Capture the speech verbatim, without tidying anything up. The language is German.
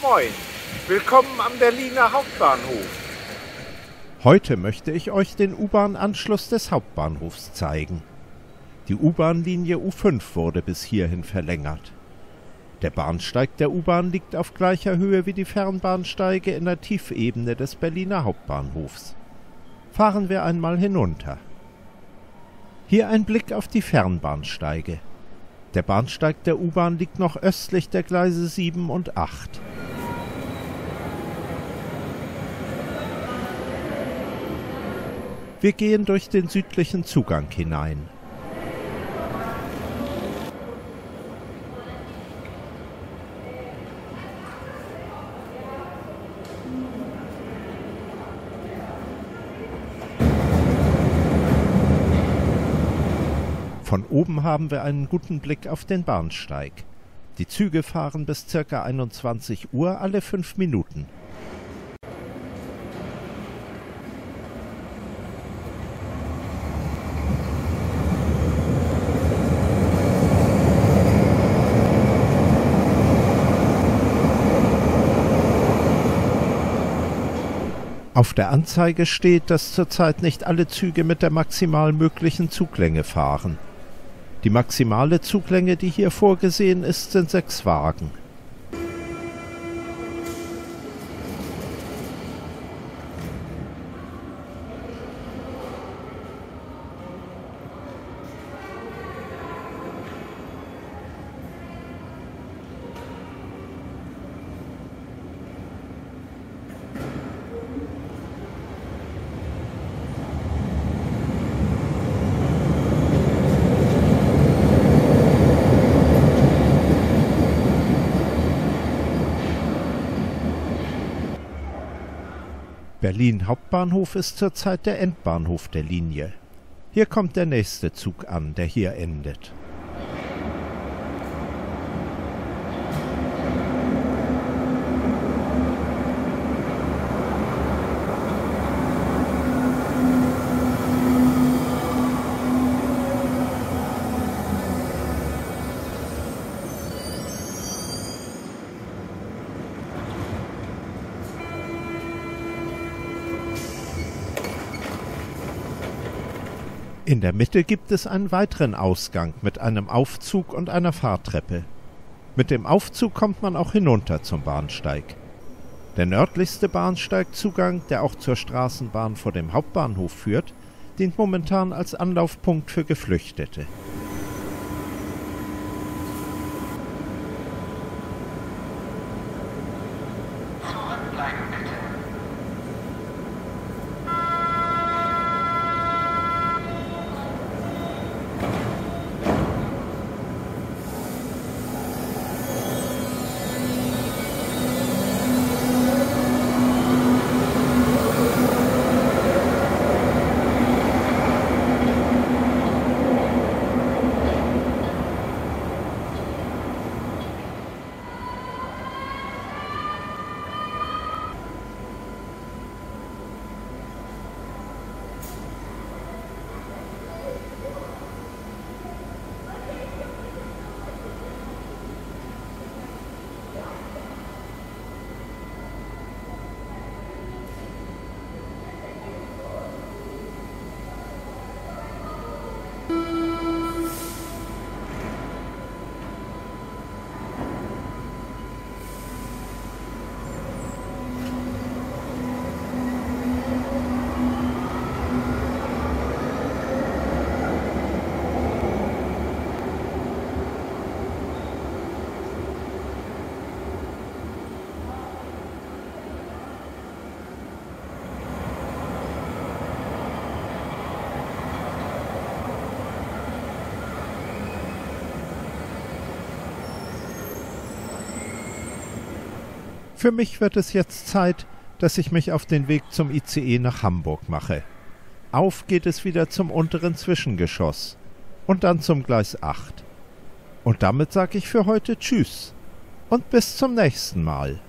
Moin, willkommen am Berliner Hauptbahnhof. Heute möchte ich euch den U-Bahn-Anschluss des Hauptbahnhofs zeigen. Die U-Bahn-Linie U fünf wurde bis hierhin verlängert. Der Bahnsteig der U-Bahn liegt auf gleicher Höhe wie die Fernbahnsteige in der Tiefebene des Berliner Hauptbahnhofs. Fahren wir einmal hinunter. Hier ein Blick auf die Fernbahnsteige. Der Bahnsteig der U-Bahn liegt noch östlich der Gleise sieben und acht. Wir gehen durch den südlichen Zugang hinein. Von oben haben wir einen guten Blick auf den Bahnsteig. Die Züge fahren bis ca. einundzwanzig Uhr alle fünf Minuten. Auf der Anzeige steht, dass zurzeit nicht alle Züge mit der maximal möglichen Zuglänge fahren. Die maximale Zuglänge, die hier vorgesehen ist, sind sechs Wagen. Berlin Hauptbahnhof ist zurzeit der Endbahnhof der Linie. Hier kommt der nächste Zug an, der hier endet. In der Mitte gibt es einen weiteren Ausgang mit einem Aufzug und einer Fahrtreppe. Mit dem Aufzug kommt man auch hinunter zum Bahnsteig. Der nördlichste Bahnsteigzugang, der auch zur Straßenbahn vor dem Hauptbahnhof führt, dient momentan als Anlaufpunkt für Geflüchtete. Für mich wird es jetzt Zeit, dass ich mich auf den Weg zum I C E nach Hamburg mache. Auf geht es wieder zum unteren Zwischengeschoss und dann zum Gleis acht. Und damit sage ich für heute Tschüss und bis zum nächsten Mal.